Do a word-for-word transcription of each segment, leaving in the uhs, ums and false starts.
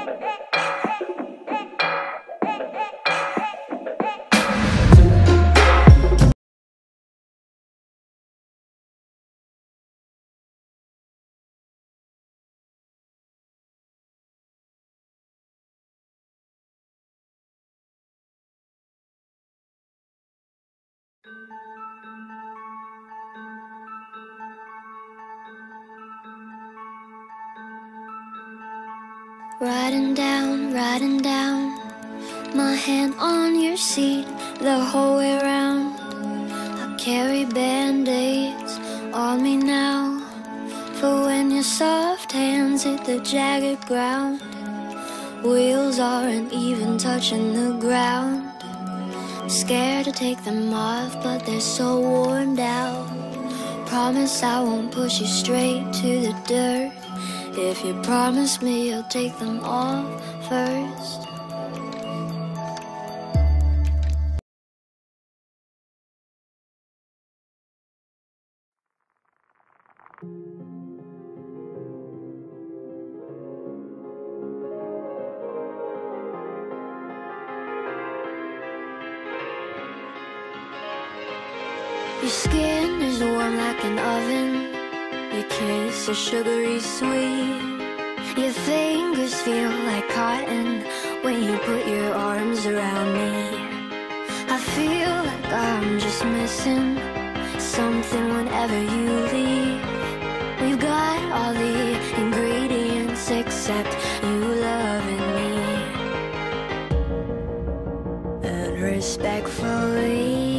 Riding down, riding down, my hand on your seat the whole way round. I carry band-aids on me now, for when your soft hands hit the jagged ground. Wheels aren't even touching the ground. Scared to take them off, but they're so worn out. Promise I won't push you straight to the dirt. If you promise me you'll take them off first. Your skin is warm like an oven. Your kiss is sugary sweet. Your fingers feel like cotton when you put your arms around me. I feel like I'm just missing something whenever you leave. We've got all the ingredients except you loving me. And respectfully,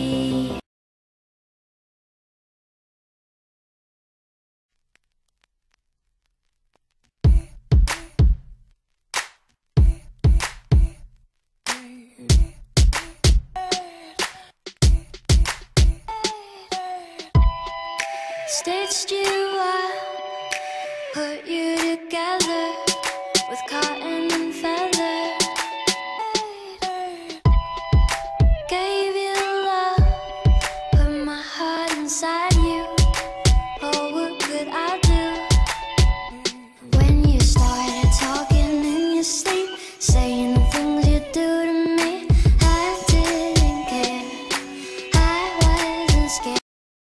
stitched you up, put you together with cotton and feather. Gave you love, put my heart inside you. Oh, what could I do? When you started talking in your sleep, saying the things you do to me, I didn't care, I wasn't scared.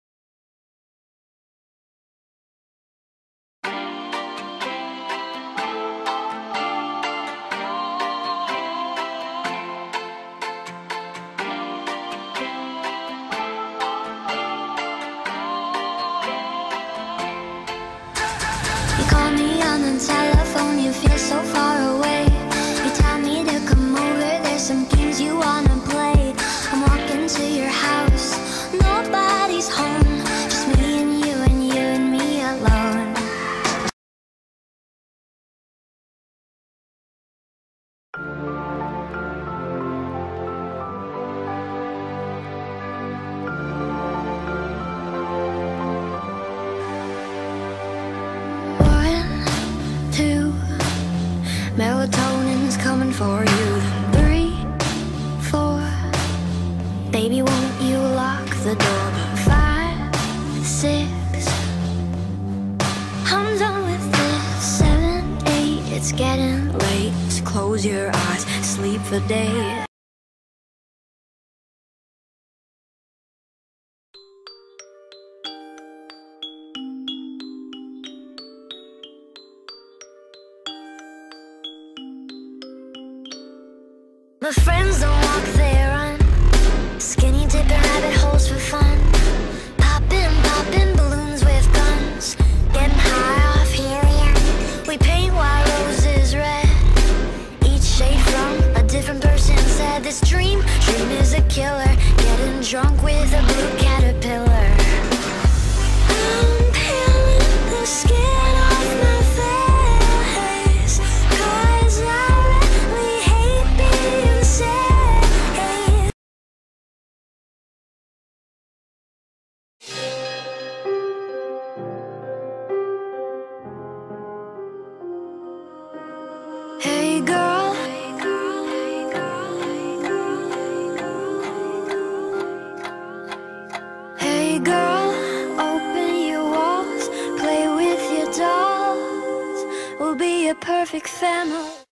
You call me on the telephone, you feel so far away. You tell me to come over, there's some games you wanna play. I'm walking to your house, nobody's home, just me and you and you and me alone. Melatonin's coming for you. Three, four, baby, won't you lock the door? Five, six, I'm done with this. Seven, eight, it's getting late, so close your eyes, sleep for days. My friends don't walk, they run. Skinny dipping rabbit holes for fun. Popping, popping balloons with guns. Getting high off helium. We paint while roses red. Each shade from a different person said this dream, dream is a killer. Getting drunk with a blue caterpillar. I'm peeling the skin off my face, 'cause I really hate being sad. Hey girl, hey girl, open your walls, play with your dolls. We'll be a perfect family.